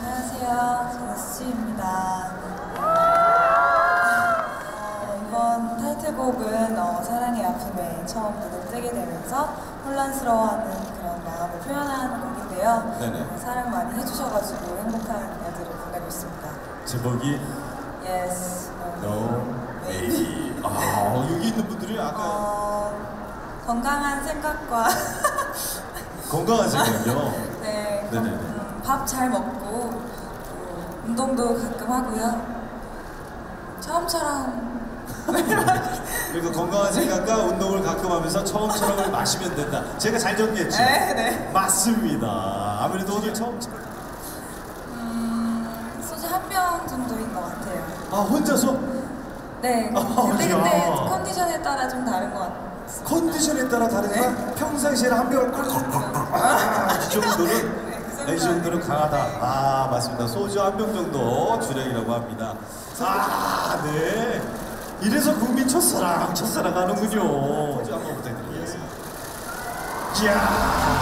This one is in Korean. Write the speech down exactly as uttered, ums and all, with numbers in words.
안녕하세요. 저는 수지입니다. 어, 이번 타이틀곡은 어, 사랑의 아픔에 처음 눈을 뜨게 되면서 혼란스러워하는 그런 마음을 표현하는 곡인데요. 네네. 어, 사랑 많이 해주셔가지고 행복한 날들을 보내고 있습니다. 제목이 Yes. No Baby. 아, 여기 있는 분들이 아까 어, 건강한 생각과 건강한 생각이요. 네, 네네네. 음, 밥 잘 먹고 또 운동도 가끔 하고요. 처음처럼 그리고 건강한 생각과 운동을 가끔 하면서 처음처럼을 마시면 된다. 제가 잘 정리했죠? 네, 네. 맞습니다. 아무래도 오늘 처음처럼. 음, 소주 한 병 정도인 것 같아요. 아, 혼자서? 네, 아, 그때 그때 야. 컨디션에 따라 좀 다른 것 같아요. 컨디션에 따라 다르지만 네. 평상시에는 한 병을 아, 이 정도는 네, 그 이 정도는 강하다. 아, 맞습니다. 소주 한 병 정도 주량이라고 합니다. 아, 네. 이래서 국민 첫사랑, 첫사랑 하는군요. 소주 한번 부탁드리겠습니다. 이야.